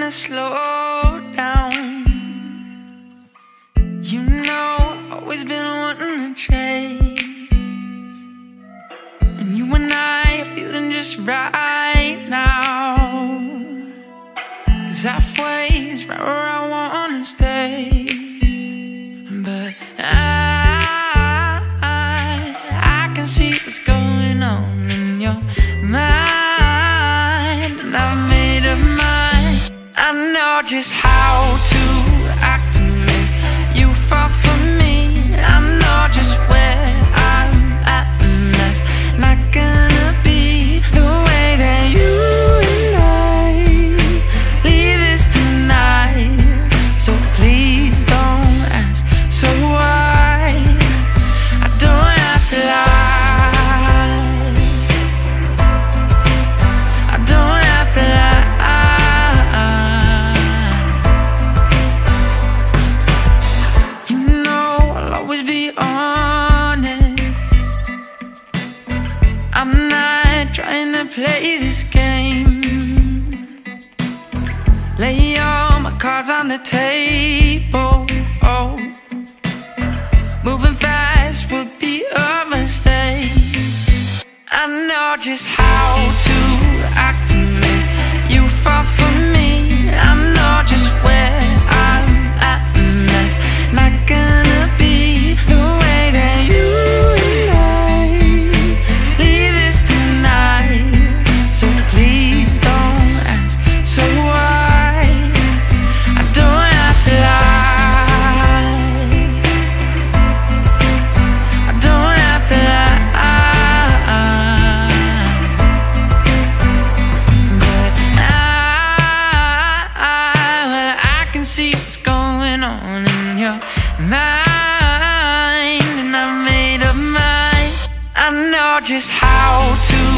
to slow down. You know I've always been wanting to chase, and you and I are feeling just right now. 'Cause halfway is right where I wanna stay. But I can see what's going on in your mind, and I've made up mine. I know just how to act to make you fall for me. I know just where I'm at, and that's not gonna be the way that you and I leave this tonight. So please don't ask, so why? I don't have to lie. I don't have to lie. You know I'll always be honest. I'm not trying to play this game. Lay all my cards on the table. Oh, moving fast would be a mistake. I know just how to act to make you fall for me. I know just where I'm at, and that's not gonna be the way that you and I leave this tonight. So please don't ask, so why? I don't have to lie. I don't have to lie. But well, I can see what's going on in your mind, and I've made up mine. I know just how to